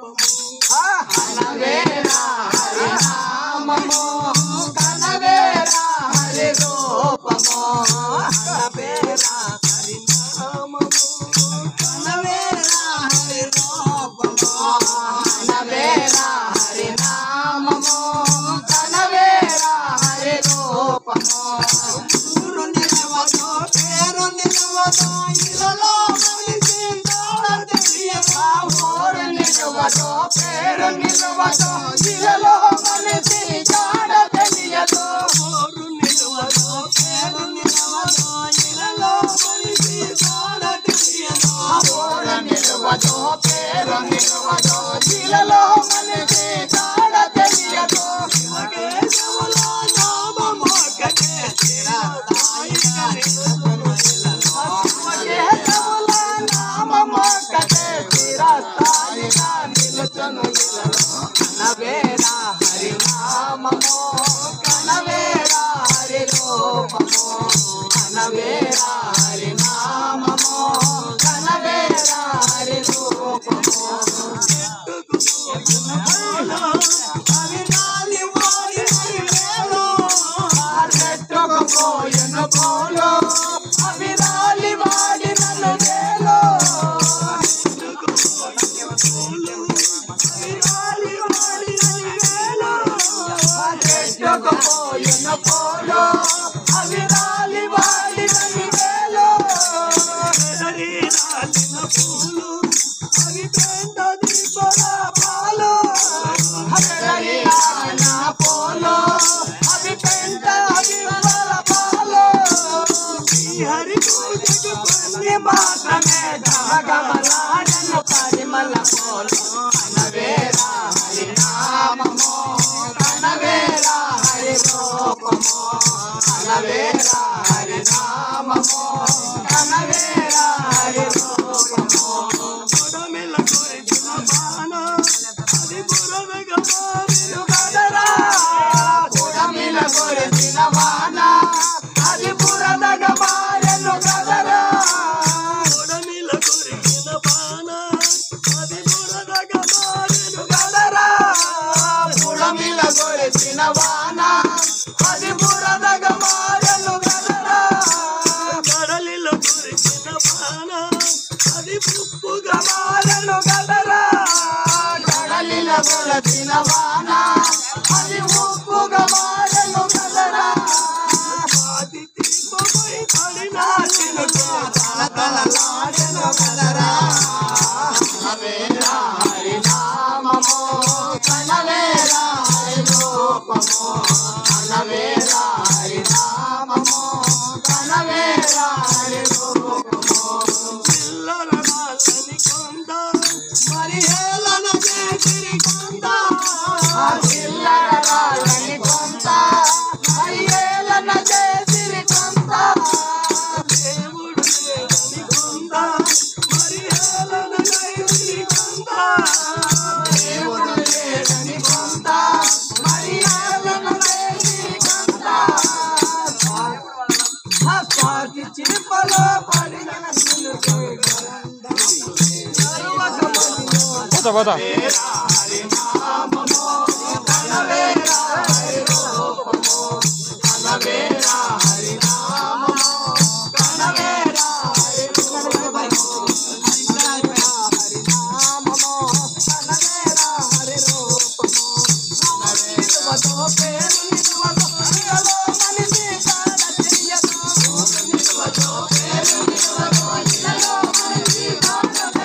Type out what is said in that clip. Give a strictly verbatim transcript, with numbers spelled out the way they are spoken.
కనవేరా హరి నామము కనవేరా హరి రూపము కనవేరా హరి నామము కనవేరా హరి రూపము కనవేరా హరి నామము కనవేరా హరి రూపము ఊరు నిలవదో పేరు నిలవదో ఇలలో మనిషి తెలియదా ఊరు నిలవదో పేరు నిలవదో ఇలలో మనిషి జాడ తెలియదు ఊరు నిలవదో పేరు నిలవదో ఇలలో మనిషి జాడ తెలియదు ఊరు నిలవదో పేరు నిలవదో ఇలలో మనిషి జాడ తెలియదు శివకేశవుల నామము ఒకటే చిరస్థాయి శివకేశవుల నామము ఒకటే చిరస్థాయిగా నిలుచును కనవేరా హరి నామము కనవేరా హరి రూపము కనవేరా హరి నామము కనవేరా హరి రూపము అవినాలి వాడి హరివేలు చెట్టుకు పోయను పోలు అవినాలి వాడి నన్ను వేలు అవినాలి వాడి హరివేలు చెట్టుకు పోయను పోలు అవినాలి వాడి నన్ను వేలు రాలిన పూలు అవి పెంట దీపల పాలు హరియాణ పోలో అవి పెంట దీపల పాలు హరి పూజకు కొన్ని మాత్రమే గమగమలాడను పరిమళ పోలు కనవేరా హరి నామము కనవేరా హరి రూపము కనవేరా హరి నామము కనవేరా హరి రూపము పుడమిల కొరిచిన బాణ అది బురదగా మారెను కదరా పుడమిల కొరిచిన బాణ అది బురదగా మారెను కదరా పుడమిల కొరిచిన బాణ అది బురదగా మారెను కదరా పుడమిల కొరిచిన బాణ అది బురదగా మారెను కదరా కడలిలో కొరిచిన బాణ అది ఉప్పుగా మారెను కదరా కడలిల కొరచిన వాన అది ఉప్పుగా మారెను కదరా అది దీపమై పడిన చినుకు తలతలలాడెను కదరా కనవేరా హరి నామము కనవేరా హరి రూపము కనవేరా హరి నామము కనవేరా హరి రూపము చిల్లర నాలని కొండ మరి హేళన చేసిరి కొండ చిల్లర నాలని కొండ మరి హేళన చేసిరి కొండ దేవుడు లేదని కొండ మరి హేళన చేసిరి కొండ దేవుడు లేదని కొండ మరి హేళన చేసిరి కొండ స్వాతి చిరుపలో పడిన పోతా హరి నామము కనవేరా హరి రూపము కనవేరా హరి నామము కనవేరా హరి రూపము కనవేరా హరి నామము కనవేరా హరి రూపము కనవేరా పేరు